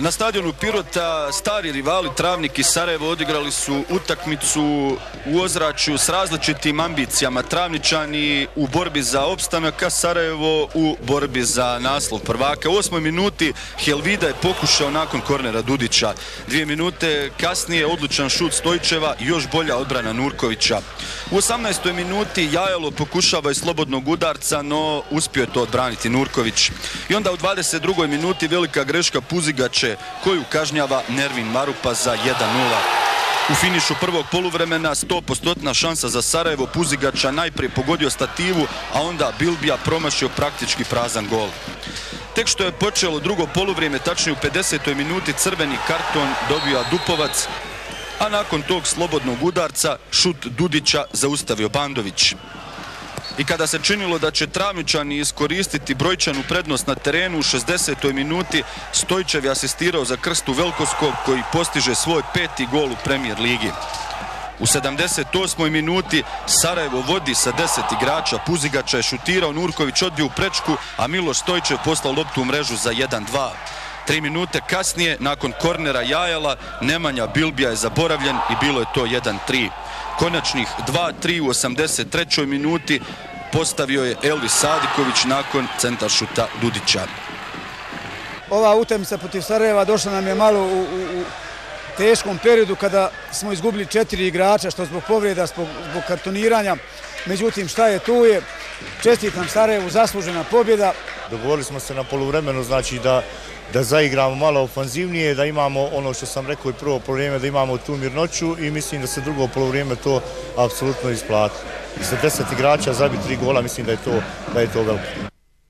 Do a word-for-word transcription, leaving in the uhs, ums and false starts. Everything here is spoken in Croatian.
Na stadionu Pirota stari rivali Travnik i Sarajevo odigrali su utakmicu u ozračju s različitim ambicijama. Travničani u borbi za opstanak, a Sarajevo u borbi za naslov prvaka. U osmoj minuti Helvida je pokušao nakon kornera Dudića. Dvije minute kasnije odlučan šut Stojićeva i još bolja odbrana Nurkovića. U osamnaestoj minuti Jajalo pokušava iz slobodnog udarca, no uspio je to odbraniti Nurković. I onda u dvadeset drugoj minuti velika greška Puzigače koju kažnjava Nervin Marupa za jedan nula. U finišu prvog poluvremena sto posto šansa za Sarajevo. Puzigača najprije pogodio stativu, a onda Bilbija promašio praktički prazan gol. Tek što je počelo drugo poluvrijeme, tačnije u pedesetoj minuti, crveni karton dobija Dupovac, a nakon tog slobodnog udarca šut Dudića zaustavio Bandović. I kada se činilo da će Travničani iskoristiti brojčanu prednost na terenu, u šezdesetoj minuti Stojićev je asistirao za Krstu Velkoskog koji postiže svoj peti gol u Premier ligi. U sedamdeset osmoj minuti Sarajevo vodi sa deset igrača. Puzigača je šutirao, Nurković odbio u prečku, a Miloš Stojićev poslao loptu u mrežu za jedan dva. Tri minute kasnije, nakon kornera Jajala, Nemanja Bilbija je zaboravljen i bilo je to jedan tri. Konačnih dva tri u osamdeset trećoj minuti postavio je Elvis Sadiković nakon centaršuta Dudića. Ova utakmica protiv Sarajeva došla nam je malo u, u, u teškom periodu kada smo izgubili četiri igrača, što zbog povreda, zbog, zbog kartoniranja. Međutim, šta je tu je. Čestitam Sarajevu, zaslužena pobjeda. Dogovorili smo se na poluvremenu, znači da, da zaigramo malo ofanzivnije, da imamo ono što sam rekao i prvo poluvrijeme, da imamo tu mirnoću i mislim da se drugo poluvrijeme to apsolutno isplati. I sa deset igrača zabiti tri gola, mislim da je to, da je to veliko.